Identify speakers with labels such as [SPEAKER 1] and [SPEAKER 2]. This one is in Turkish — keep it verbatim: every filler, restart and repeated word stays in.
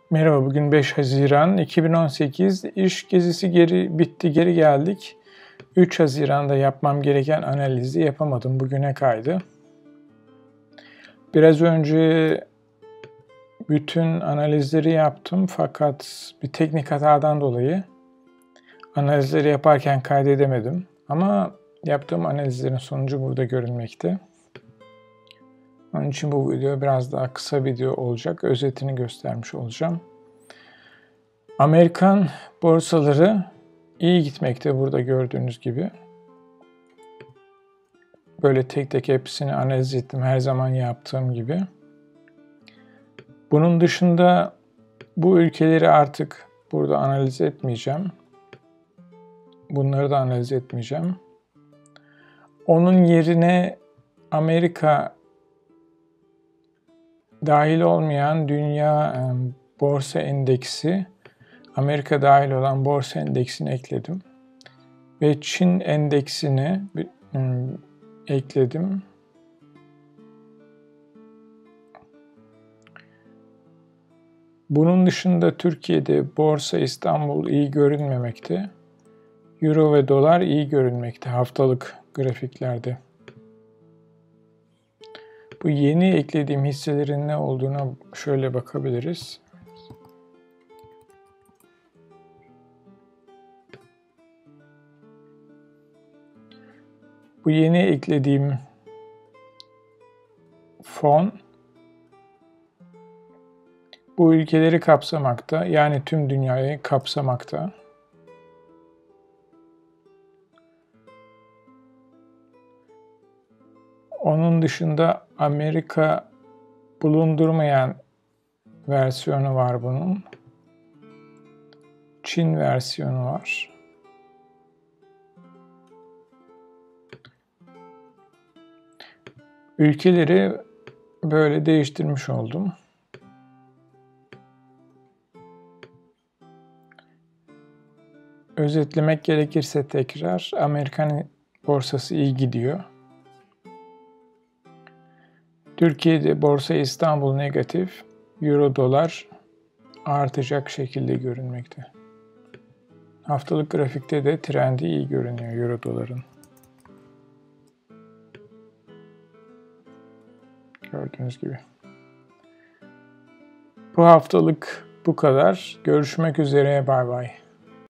[SPEAKER 1] Merhaba, bugün beş Haziran iki bin on sekiz. İş gezisi geri bitti, geri geldik. üç Haziran'da yapmam gereken analizi yapamadım, bugüne kaydı. Biraz önce bütün analizleri yaptım fakat bir teknik hatadan dolayı analizleri yaparken kaydedemedim. Ama yaptığım analizlerin sonucu burada görünmekte. Onun için bu video biraz daha kısa video olacak. Özetini göstermiş olacağım. Amerikan borsaları iyi gitmekte burada gördüğünüz gibi. Böyle tek tek hepsini analiz ettim her zaman yaptığım gibi. Bunun dışında bu ülkeleri artık burada analiz etmeyeceğim. Bunları da analiz etmeyeceğim. Onun yerine Amerika dahil olmayan dünya borsa endeksi, Amerika dahil olan borsa endeksini ekledim. Ve Çin endeksini ekledim. Bunun dışında Türkiye'de Borsa İstanbul iyi görünmemekte. Euro ve dolar iyi görünmekte haftalık grafiklerde. Bu yeni eklediğim hisselerin ne olduğuna şöyle bakabiliriz. Bu yeni eklediğim fon bu ülkeleri kapsamakta, yani tüm dünyayı kapsamakta. Onun dışında Amerika bulundurmayan versiyonu var bunun. Çin versiyonu var. Ülkeleri böyle değiştirmiş oldum. Özetlemek gerekirse tekrar Amerikan borsası iyi gidiyor. Türkiye'de Borsa İstanbul negatif, Euro dolar artacak şekilde görünmekte. Haftalık grafikte de trendi iyi görünüyor Euro doların. Gördüğünüz gibi. Bu haftalık bu kadar. Görüşmek üzere. Bay bay.